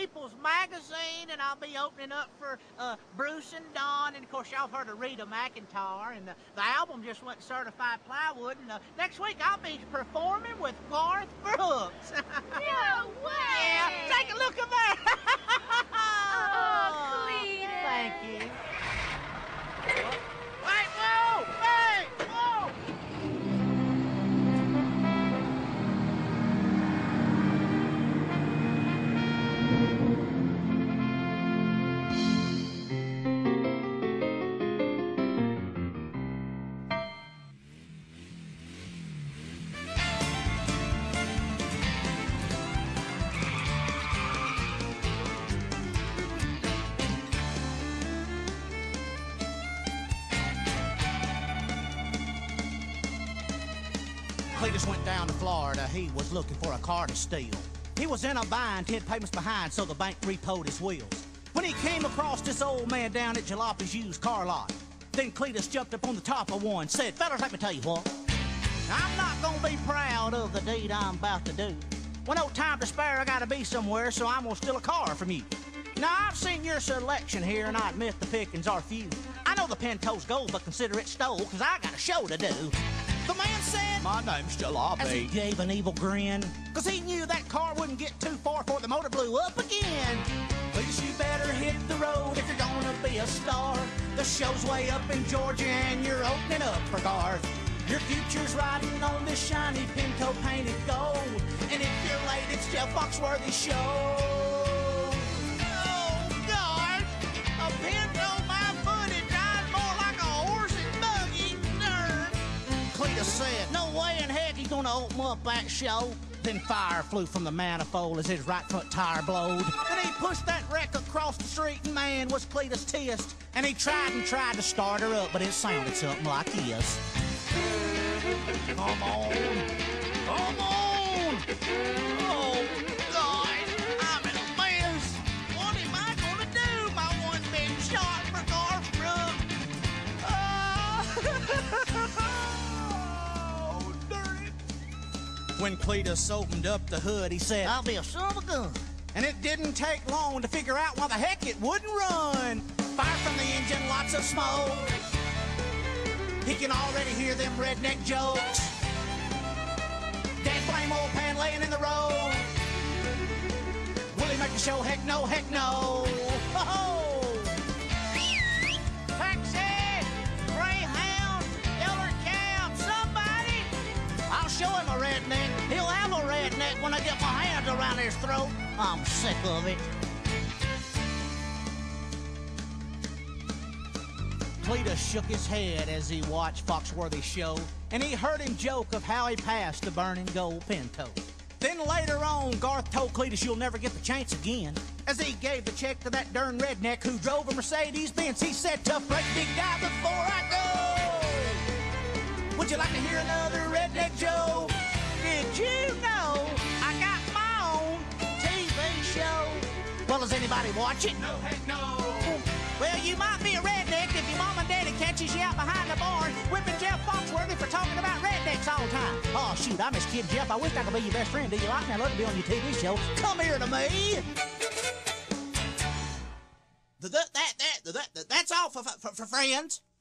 People's Magazine, and I'll be opening up for Bruce and Don, and of course y'all have heard of Rita McEntire, and the album just went certified plywood, and next week I'll be performing with Garth Brooks. No way! Yeah, take a look at that. Oh, Cledus. Thank you. Wait, whoa! Hey, whoa! Cledus went down to Florida. He was looking for a car to steal. He was in a bind, 10 payments behind, so the bank repoed his wheels. When he came across this old man down at Jalopi's used car lot, then Cledus jumped up on the top of one, said, "Fellas, let me tell you what. I'm not gonna be proud of the deed I'm about to do. When no time to spare, I gotta be somewhere, so I'm gonna steal a car from you. Now, I've seen your selection here, and I admit the pickings are few. I know the Pinto's gold, but consider it stole, cause I got a show to do." The man said, "My name's Jalopy," as he gave an evil grin, cause he knew that car wouldn't get too far before the motor blew up again. Please, you better hit the road if you're gonna be a star. The show's way up in Georgia and you're opening up for Garth. Your future's riding on this shiny Pinto painted gold. And if you're late, it's Jeff Foxworthy's show. Oh, Garth, a Pinto by footage died more like a horse and buggy. Cledus said, "No way in heck he's gonna open up that show." Then fire flew from the manifold as his right front tire blowed. Then he pushed that wreck across the street, and man, was Cledus pissed. And he tried to start her up, but it sounded something like this. Come on, come on! Oh, God, I'm in a mess. What am I gonna do? My one's been shot for Garth Brooks. Oh, dirty. When Cledus opened up the hood, he said, "I'll be a son of a gun." And it didn't take long to figure out why the heck it wouldn't run. Fire from the engine, lots of smoke. He can already hear them redneck jokes. Dead flame oil pan laying in the road. Will he make the show? Heck no, heck no. Oh! Taxi! Greyhound! Yeller cab! Somebody! I'll show him a redneck. He'll have a redneck when I get my hands around his throat. I'm sick of it. Cledus shook his head as he watched Foxworthy's show, and he heard him joke of how he passed the burning gold Pinto. Then later on, Garth told Cledus, "You'll never get the chance again." As he gave the check to that darn redneck who drove a Mercedes-Benz, he said, "Tough break, big guy, before I go. Would you like to hear another redneck joke? Did you know I got my own TV show?" Well, does anybody watch it? No, heck no. Well, you might be a redneck if your mom and daddy catches you out behind the barn whipping Jeff Foxworthy for talking about rednecks all the time. Oh, shoot, I miss Kid Jeff. I wish I could be your best friend. Do you like me? I'd love to be on your TV show. Come here to me. That's all for friends.